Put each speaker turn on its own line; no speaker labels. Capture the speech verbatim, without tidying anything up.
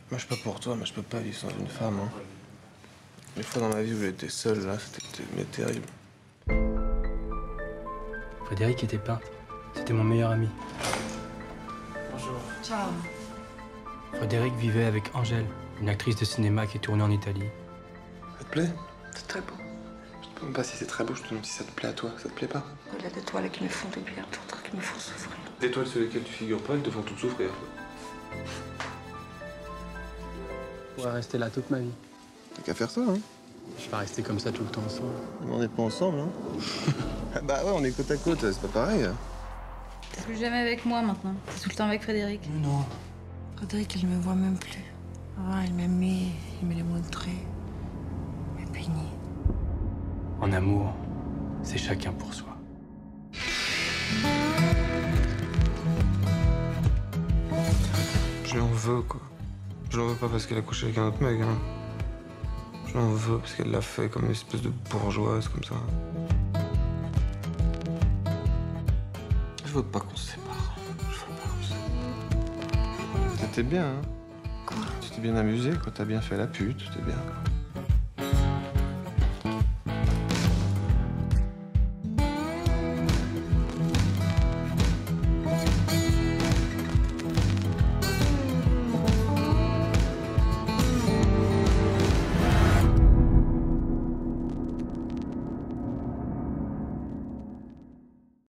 Moi, je suis pas pour toi, mais je peux pas vivre sans une femme. Hein. Les fois dans ma vie où j'étais seul, là, c'était mais terrible.
Frédéric était peintre. C'était mon meilleur ami.
Bonjour.
Ciao.
Frédéric vivait avec Angèle, une actrice de cinéma qui tournait en Italie.
Ça te plaît? C'est très beau. Je te demande pas si c'est très beau, je te demande si ça te plaît à toi. Ça te plaît pas?
Il y a des toiles qui me font du bien, d'autres qui me font souffrir.
Les étoiles sur lesquelles tu figures pas, elles te font toutes souffrir.
Je pourrais rester là toute ma vie.
T'as qu'à faire ça, hein?
Je vais pas rester comme ça tout le temps ensemble.
On n'est pas ensemble, hein? Bah ouais, on est côte à côte, c'est pas pareil.
T'es plus jamais avec moi maintenant. T'es tout le temps avec Frédéric.
Non.
Frédéric, il me voit même plus. Avant, il m'aimait, il me les montrait. Il me peignait.
En amour, c'est chacun pour soi.
Je lui en veux, quoi. Je l'en veux pas parce qu'elle a couché avec un autre mec, hein. Je l'en veux parce qu'elle l'a fait comme une espèce de bourgeoise, comme ça. Je veux pas qu'on se sépare. Je veux pas qu'on se sépare. C'était bien, hein?
Quoi?
Tu t'es bien amusé, quoi. T'as bien fait la pute, c'était bien, quoi.